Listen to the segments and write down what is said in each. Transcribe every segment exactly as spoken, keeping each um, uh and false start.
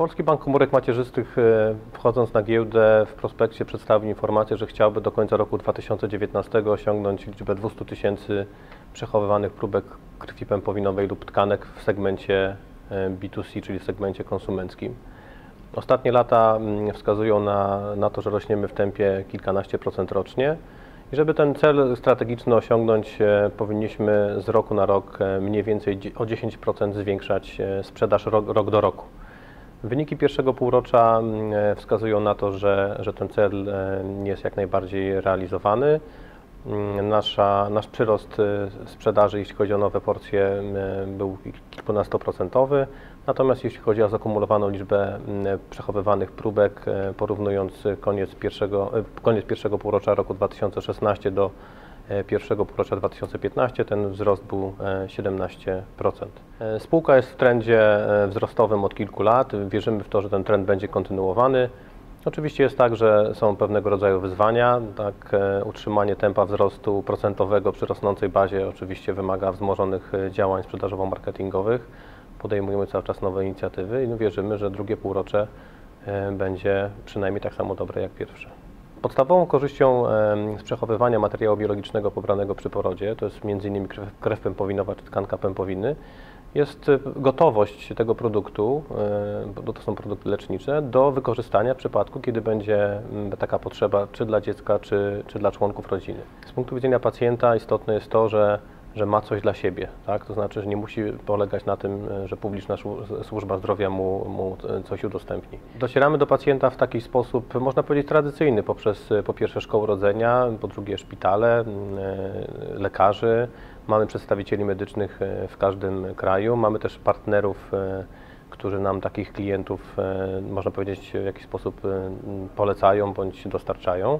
Polski Bank Komórek Macierzystych, wchodząc na giełdę, w prospekcie przedstawił informację, że chciałby do końca roku dwa tysiące dziewiętnastego osiągnąć liczbę dwieście tysięcy przechowywanych próbek krwi pępowinowej lub tkanek w segmencie B dwa C, czyli w segmencie konsumenckim. Ostatnie lata wskazują na, na to, że rośniemy w tempie kilkanaście procent rocznie i żeby ten cel strategiczny osiągnąć, powinniśmy z roku na rok mniej więcej o dziesięć procent zwiększać sprzedaż rok, rok do roku. Wyniki pierwszego półrocza wskazują na to, że, że ten cel jest jak najbardziej realizowany. Nasza, nasz przyrost sprzedaży, jeśli chodzi o nowe porcje, był kilkunastoprocentowy, natomiast jeśli chodzi o zakumulowaną liczbę przechowywanych próbek, porównując koniec pierwszego, koniec pierwszego półrocza roku dwa tysiące szesnastego do pierwszego półrocza dwa tysiące piętnastego, ten wzrost był siedemnaście procent. Spółka jest w trendzie wzrostowym od kilku lat, wierzymy w to, że ten trend będzie kontynuowany. Oczywiście jest tak, że są pewnego rodzaju wyzwania. Tak, utrzymanie tempa wzrostu procentowego przy rosnącej bazie oczywiście wymaga wzmożonych działań sprzedażowo-marketingowych. Podejmujemy cały czas nowe inicjatywy i no wierzymy, że drugie półrocze będzie przynajmniej tak samo dobre jak pierwsze. Podstawową korzyścią z przechowywania materiału biologicznego pobranego przy porodzie, to jest między innymi krew, krew pępowinowa czy tkanka pępowiny, jest gotowość tego produktu, bo to są produkty lecznicze, do wykorzystania w przypadku, kiedy będzie taka potrzeba czy dla dziecka, czy, czy dla członków rodziny. Z punktu widzenia pacjenta istotne jest to, że że ma coś dla siebie, tak? To znaczy, że nie musi polegać na tym, że publiczna służba zdrowia mu, mu coś udostępni. Docieramy do pacjenta w taki sposób, można powiedzieć, tradycyjny, poprzez po pierwsze szkołę rodzenia, po drugie szpitale, lekarzy, mamy przedstawicieli medycznych w każdym kraju, mamy też partnerów, którzy nam takich klientów, można powiedzieć, w jakiś sposób polecają bądź dostarczają.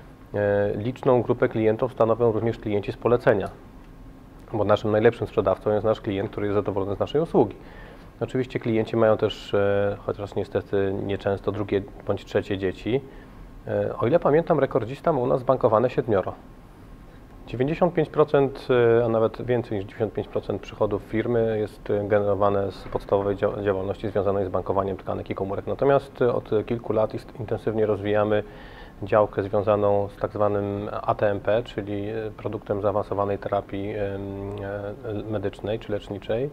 Liczną grupę klientów stanowią również klienci z polecenia, bo naszym najlepszym sprzedawcą jest nasz klient, który jest zadowolony z naszej usługi. Oczywiście klienci mają też, chociaż niestety nieczęsto, drugie bądź trzecie dzieci. O ile pamiętam, rekordzista ma u nas zbankowane siedmioro. dziewięćdziesiąt pięć procent, a nawet więcej niż dziewięćdziesiąt pięć procent przychodów firmy jest generowane z podstawowej działalności związanej z bankowaniem tkanek i komórek. Natomiast od kilku lat intensywnie rozwijamy działkę związaną z tak zwanym A T M P, czyli produktem zaawansowanej terapii medycznej czy leczniczej.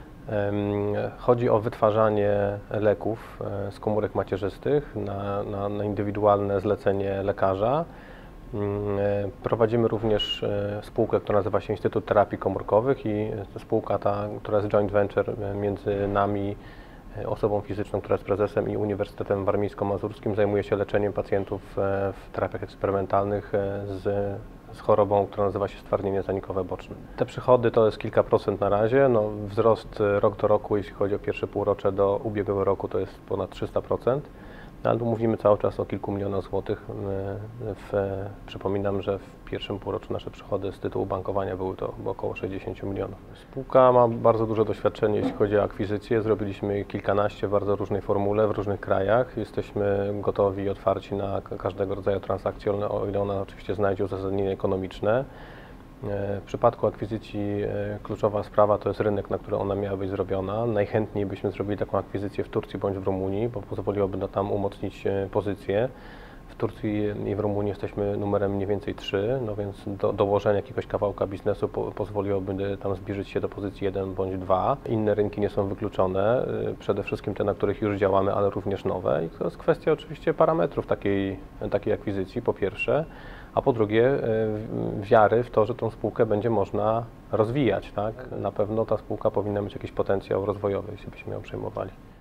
Chodzi o wytwarzanie leków z komórek macierzystych na, na, na indywidualne zlecenie lekarza. Prowadzimy również spółkę, która nazywa się Instytut Terapii Komórkowych i spółka ta, która jest joint venture między nami, osobą fizyczną, która jest prezesem, i Uniwersytetem Warmińsko-Mazurskim, zajmuje się leczeniem pacjentów w terapiach eksperymentalnych z, z chorobą, która nazywa się stwardnienie zanikowe boczne. Te przychody to jest kilka procent na razie, no, wzrost rok do roku, jeśli chodzi o pierwsze półrocze do ubiegłego roku, to jest ponad trzysta procent. Ale tu mówimy cały czas o kilku milionach złotych. W, przypominam, że w pierwszym półroczu nasze przychody z tytułu bankowania były to około sześćdziesiąt milionów. Spółka ma bardzo duże doświadczenie, jeśli chodzi o akwizycje. Zrobiliśmy kilkanaście w bardzo różnej formule w różnych krajach. Jesteśmy gotowi i otwarci na każdego rodzaju transakcje, o ile ona oczywiście znajdzie uzasadnienie ekonomiczne. W przypadku akwizycji kluczowa sprawa to jest rynek, na który ona miała być zrobiona. Najchętniej byśmy zrobili taką akwizycję w Turcji bądź w Rumunii, bo pozwoliłoby to tam umocnić pozycję. W Turcji i w Rumunii jesteśmy numerem mniej więcej trzy, no więc do, dołożenie jakiegoś kawałka biznesu po, pozwoliłoby tam zbliżyć się do pozycji jeden bądź dwa. Inne rynki nie są wykluczone, przede wszystkim te, na których już działamy, ale również nowe. I to jest kwestia oczywiście parametrów takiej, takiej akwizycji, po pierwsze, a po drugie wiary w to, że tą spółkę będzie można rozwijać. Tak? Na pewno ta spółka powinna mieć jakiś potencjał rozwojowy, jeśli byśmy ją przejmowali.